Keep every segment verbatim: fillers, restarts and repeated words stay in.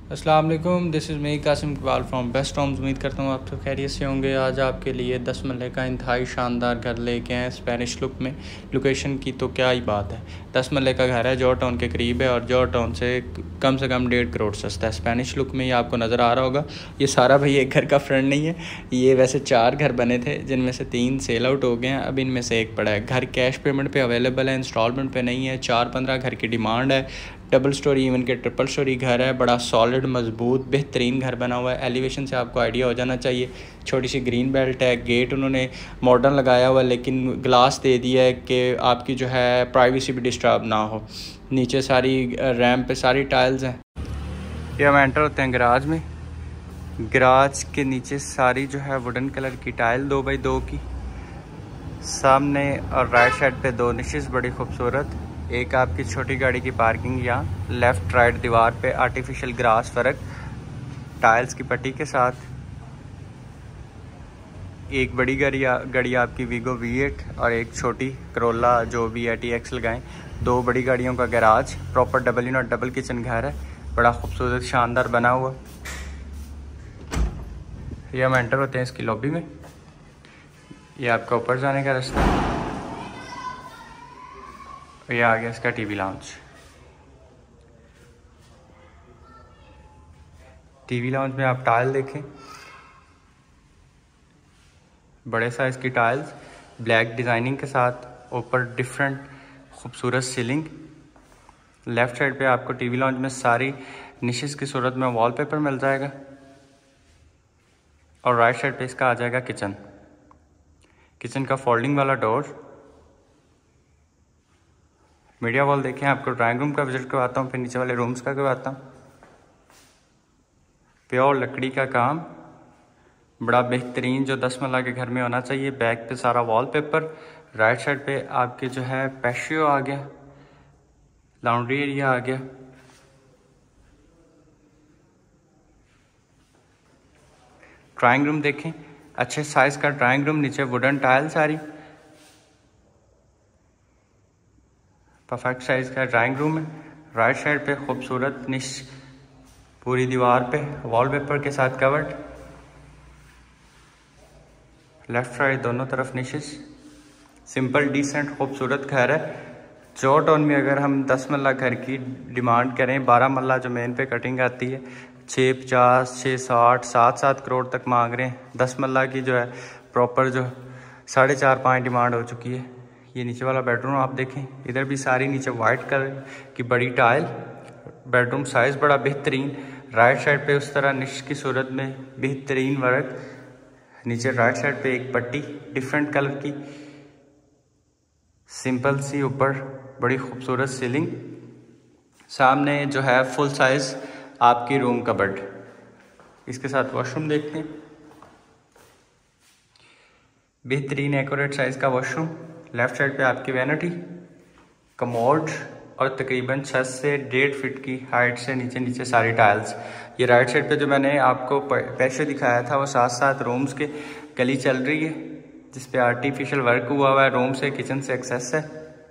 अस्सलाम वालेकुम, this is me Qasim Iqbal from Best Homes. उम्मीद करता हूँ आप सब खैरियत से होंगे। आज आपके लिए दस मरले का इंतहाई शानदार घर लेके आए स्पेनिश लुक में। लोकेशन की तो क्या ही बात है। दस मरले का घर है, जॉर्ज टाउन के करीब है और जॉर्ज टाउन से कम से कम डेढ़ करोड़ सस्ता है। स्पेनिश लुक में ही आपको नज़र आ रहा होगा। ये सारा भाई एक घर का फ्रंट नहीं है, ये वैसे चार घर बने थे जिनमें से तीन सेल आउट हो गए हैं, अब इनमें से एक पड़ा है। घर कैश पेमेंट पे अवेलेबल है, इंस्टॉलमेंट पे नहीं है। चार पंद्रह घर की डिमांड है। डबल स्टोरी इवन के ट्रिपल स्टोरी घर है, बड़ा सॉलिड मजबूत बेहतरीन घर बना हुआ है। एलिवेशन से आपको आइडिया हो जाना चाहिए। छोटी सी ग्रीन बेल्ट है, गेट उन्होंने मॉडर्न लगाया हुआ है लेकिन ग्लास दे दिया है कि आपकी जो है प्राइवेसी भी डिस्टर्ब ना हो। नीचे सारी रैम्प पे सारी टाइल्स हैं। ये हम एंटर होते हैं गराज में। गराज के नीचे सारी जो है वुडन कलर की टाइल दो बाई दो की। सामने और राइट साइड पे दो निशेस बड़ी खूबसूरत। एक आपकी छोटी गाड़ी की पार्किंग, यहाँ लेफ़्ट राइट दीवार पे आर्टिफिशियल ग्रास फर्क टाइल्स की पट्टी के साथ। एक बड़ी गाड़ी गाड़ी आपकी वीगो वी एट और एक छोटी करोला जो भी है टी एक्स लगाएं। दो बड़ी गाड़ियों का गैराज, प्रॉपर डबल इन और डबल किचन घर है, बड़ा खूबसूरत शानदार बना हुआ। ये हम एंटर होते हैं इसकी लॉबी में। ये आपका ऊपर जाने का रास्ता है। ये आ गया इसका टीवी लाउंज। टीवी लाउंज में आप टाइल देखें, बड़े साइज़ की टाइल्स ब्लैक डिज़ाइनिंग के साथ, ऊपर डिफरेंट खूबसूरत सीलिंग। लेफ़्ट साइड पे आपको टीवी लाउंज में सारी निशेस की सूरत में वॉलपेपर मिल जाएगा और राइट साइड पे इसका आ जाएगा किचन। किचन का फोल्डिंग वाला डोर। मीडिया वॉल देखें, आपको ड्राइंग रूम का विजिट करवाता हूँ, फिर नीचे वाले रूम्स का करवाता हूँ। प्योर लकड़ी का काम, बड़ा बेहतरीन जो दस मरला के घर में होना चाहिए। बैक पे सारा वॉलपेपर। राइट साइड पे आपके जो है पैशियो आ गया, लॉन्ड्री एरिया आ गया। ड्राइंग रूम देखें, अच्छे साइज का ड्राइंग रूम, नीचे वुडन टाइल सारी, परफेक्ट साइज का ड्राइंग रूम है। राइट साइड पे खूबसूरत निश पूरी दीवार पे वॉलपेपर के साथ कवर्ड। लेफ्ट राइट दोनों तरफ निशेस। सिंपल डिसेंट खूबसूरत घर है। जॉर्ज टाउन में अगर हम दस मरला घर की डिमांड करें, बारह मरला जो मेन पे कटिंग आती है, छः पचास छः साठ सात सात करोड़ तक मांग रहे हैं। दस मरला की जो है प्रॉपर जो साढ़े चार पाँच डिमांड हो चुकी है। ये नीचे वाला बेडरूम आप देखें, इधर भी सारी नीचे वाइट कलर की बड़ी टाइल। बेडरूम साइज़ बड़ा बेहतरीन। राइट साइड पे उस तरह निश की सूरत में बेहतरीन वर्क। नीचे राइट साइड पे एक पट्टी डिफरेंट कलर की, सिंपल सी, ऊपर बड़ी खूबसूरत सीलिंग। सामने जो है फुल साइज आपकी रूम कबर्ड, इसके साथ वॉशरूम देखते हैं। बेहतरीन एक्यूरेट साइज का वॉशरूम। लेफ्ट साइड पे आपकी वैनिटी, कमोड और तकरीबन छः से डेढ़ फीट की हाइट से नीचे नीचे सारी टाइल्स। ये राइट साइड पे जो मैंने आपको पैसे दिखाया था वो साथ साथ रूम्स के गली चल रही है जिस पे आर्टिफिशियल वर्क हुआ हुआ है। रूम से किचन से एक्सेस है।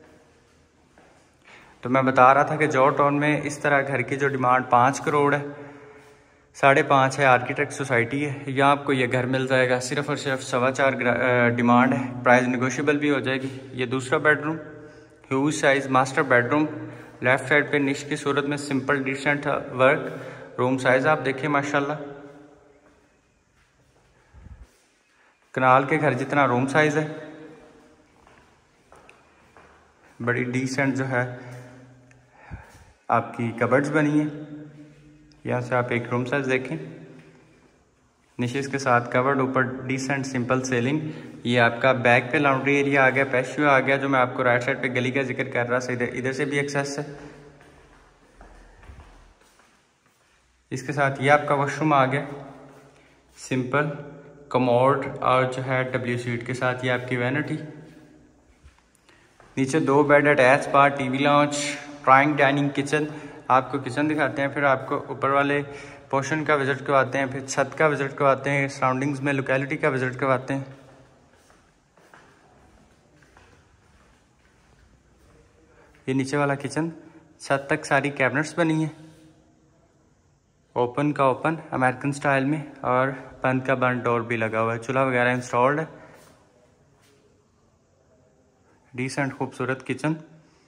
तो मैं बता रहा था कि जॉर्ज टाउन में इस तरह घर की जो डिमांड पाँच करोड़ है, साढ़े पाँच है, आर्किटेक्ट सोसाइटी है, यहाँ आपको ये घर मिल जाएगा सिर्फ और सिर्फ सवा चार डिमांड है। प्राइस नेगोशिएबल भी हो जाएगी। ये दूसरा bedroom, huge size master bedroom. Left side पे निश की सूरत में simple decent work. Room size आप देखिए माशाल्लाह, कनाल के घर जितना रूम साइज है। बड़ी डिसेंट जो है आपकी कबर्ड्स बनी है। यहाँ से आप एक रूम साइज देखें, निशेस के साथ कवर्ड, ऊपर डिसेंट सिंपल सेलिंग। ये आपका बैक पे लॉन्ड्री एरिया आ गया, पैशियो आ गया जो मैं आपको राइट साइड पे गली का जिक्र कर रहा था। इधर इधर से भी एक्सेस है। इसके साथ ये आपका वॉशरूम आ गया, सिंपल कमोड और जो है डब्ल्यू सीट के साथ। ये आपकी वैनिटी। नीचे दो bed attach, bar TV lounge, drawing dining kitchen. आपको किचन दिखाते हैं, फिर आपको ऊपर वाले पोर्शन का विजिट करवाते हैं, फिर छत का विजिट करवाते हैं, सराउंडिंग्स में लोकेलिटी का विजिट करवाते हैं। ये नीचे वाला किचन, छत तक सारी कैबिनेट्स बनी है। ओपन का ओपन अमेरिकन स्टाइल में, और बंद का बंद डोर भी लगा हुआ है। चूल्हा वगैरह इंस्टॉल्ड है। डिसेंट खूबसूरत किचन।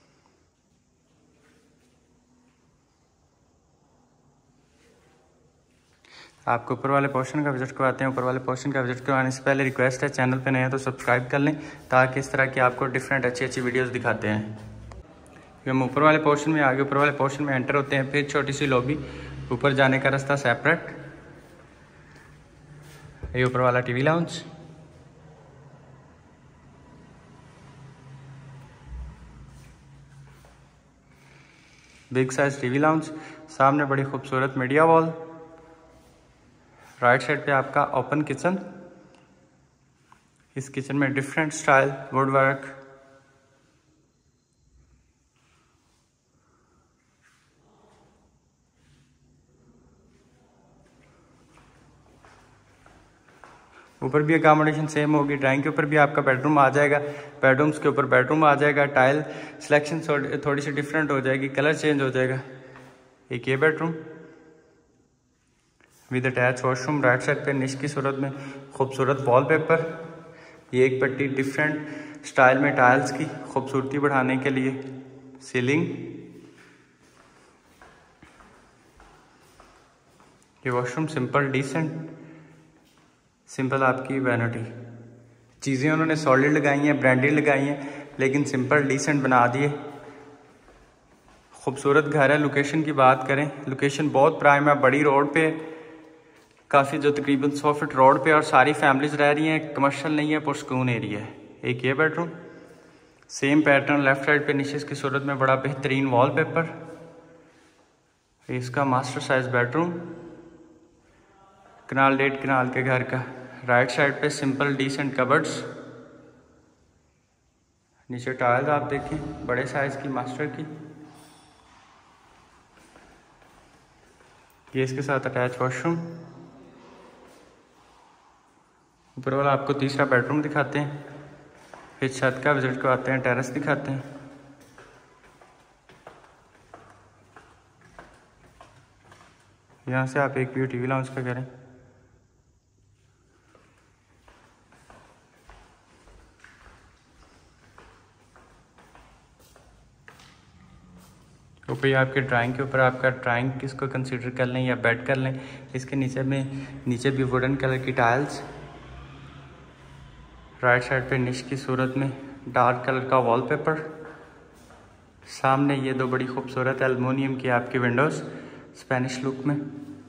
आपको ऊपर वाले पोर्शन का विजिट करवाते हैं। ऊपर वाले पोर्शन का विजिट करवाने से पहले रिक्वेस्ट है, चैनल पे नए हैं तो सब्सक्राइब कर लें, ताकि इस तरह की आपको डिफरेंट अच्छी अच्छी वीडियोस दिखाते हैं। फिर हम ऊपर वाले पोर्शन में आगे ऊपर वाले पोर्शन में एंटर होते हैं। फिर छोटी सी लॉबी, ऊपर जाने का रास्ता सेपरेट। ये ऊपर वाला TV lounge. Big size TV lounge. सामने बड़ी खूबसूरत मीडिया वॉल। राइट साइड पे आपका ओपन किचन। इस किचन में डिफरेंट स्टाइल वुड वर्क। ऊपर भी अकोमोडेशन सेम होगी। ड्राइंग के ऊपर भी आपका बेडरूम आ जाएगा, बेडरूम्स के ऊपर बेडरूम आ जाएगा। टाइल सिलेक्शन थोड़ी सी डिफरेंट हो जाएगी, कलर चेंज हो जाएगा। एक ये bedroom with attach washroom. Right side पे निश की सूरत में खूबसूरत वॉलपेपर। ये एक पट्टी डिफरेंट स्टाइल में टाइल्स की खूबसूरती बढ़ाने के लिए। सीलिंग। ये वॉशरूम सिंपल डिसेंट, सिंपल आपकी वैनिटी। चीज़ें उन्होंने सॉलिड लगाई हैं, ब्रांडेड लगाई हैं, लेकिन सिंपल डिसेंट बना दिए। खूबसूरत घर है। लोकेशन की बात करें, लोकेशन बहुत प्राइम है, बड़ी रोड पे, काफ़ी जो तकरीबन सौ फीट रोड पे, और सारी फैमिलीज रह रही हैं। कमर्शियल नहीं है, पुरसकून एरिया है। एक ये bedroom same pattern. Left side पे निशेस की सूरत में बड़ा बेहतरीन वॉलपेपर। इसका मास्टर साइज बेडरूम, कनाल डेढ़ कनाल के घर का। राइट साइड पे सिंपल डिसेंट कबर्ड्स। नीचे टाइल्स आप देखें बड़े साइज की मास्टर की। ये इसके साथ अटैच वॉशरूम। ऊपर वाला आपको तीसरा बेडरूम दिखाते हैं। फिर छत का विजिट करवाते हैं, टेरेस दिखाते हैं। यहाँ से आप एक व्यू टीवी लाउंज का करें। ऊपर आपके ड्राइंग के ऊपर आपका ड्राइंग किसको कंसीडर कर लें या बेड कर लें। इसके नीचे में नीचे भी वुडन कलर की टाइल्स। राइट साइड पे निश की सूरत में डार्क कलर का वॉलपेपर। सामने ये दो बड़ी खूबसूरत एल्युमिनियम की आपकी विंडोज़ स्पेनिश लुक में।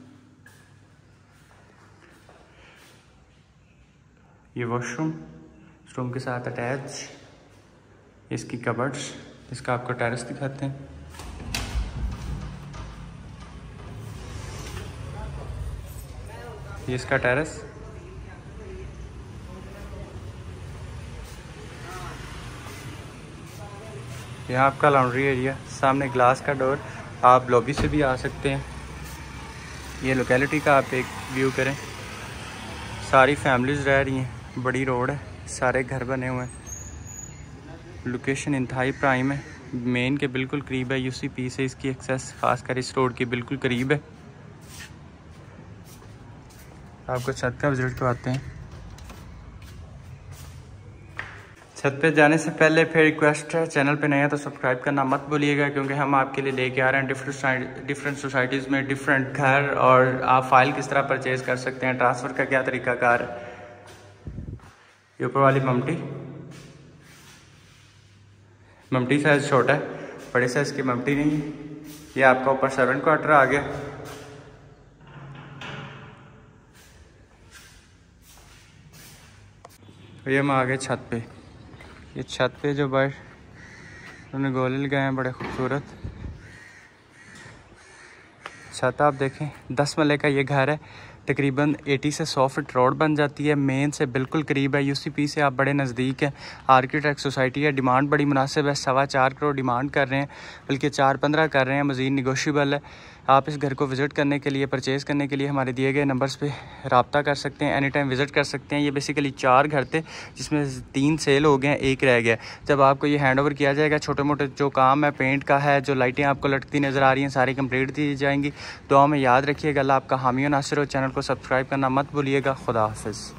ये वॉशरूम रूम के साथ अटैच। इसकी कबर्ड्स, इसका आपको टेरेस दिखाते हैं। ये इसका टेरेस। यहाँ आपका लॉन्ड्री एरिया। सामने ग्लास का डोर, आप लॉबी से भी आ सकते हैं। ये लोकेलिटी का आप एक व्यू करें। सारी फैमिलीज रह रही हैं, बड़ी रोड है, सारे घर बने हुए हैं। लोकेशन इंतहाई प्राइम है, मेन के बिल्कुल करीब है। यूसीपी से इसकी एक्सेस खासकर इस रोड के बिल्कुल करीब है। आपको छत का विजिट करवाते हैं। छत पे जाने से पहले फिर रिक्वेस्ट है, चैनल पे नए हैं तो सब्सक्राइब करना मत भूलिएगा, क्योंकि हम आपके लिए लेके आ रहे हैं डिफरेंट डिफरेंट सोसाइटीज़ में डिफरेंट घर, और आप फाइल किस तरह परचेज़ कर सकते हैं, ट्रांसफ़र का क्या तरीकाकार है। ये ऊपर वाली ममटी ममटी साइज़ छोटा है, बड़े साइज़ की ममटी नहीं है। ये आपका ऊपर सर्वेंट क्वार्टर आ गया। ये हम आ गए छत पे। ये छत पे जो बाहर उन्होंने गोले लगाए हैं बड़े खूबसूरत। छत आप देखें, दस मरले का ये घर है, तकरीबन अस्सी से सौ फीट रोड बन जाती है। मेन से बिल्कुल करीब है, यूसीपी से आप बड़े नज़दीक हैं। आर्किटेक्ट सोसाइटी है, डिमांड बड़ी मुनासिब है, सवा चार करोड़ डिमांड कर रहे हैं, बल्कि चार पंद्रह कर रहे हैं, मज़ीद निगोशियबल है। आप इस घर को विज़िट करने के लिए, परचेज़ करने के लिए हमारे दिए गए नंबर्स पे रब्ता कर सकते हैं, एनी टाइम विज़िट कर सकते हैं। ये बेसिकली चार घर थे जिसमें तीन सेल हो गए हैं, एक रह गया। जब आपको ये हैंड ओवर किया जाएगा, छोटे मोटे जो काम है पेंट का है, जो लाइटें आपको लटकती नज़र आ रही हैं, सारी कंप्लीट दी जाएंगी। दुआ में याद रखिएगा। अल्लाह आपका हामी और नासिर हो। चैनल को सब्सक्राइब करना मत भूलिएगा। खुदा हाफिज़।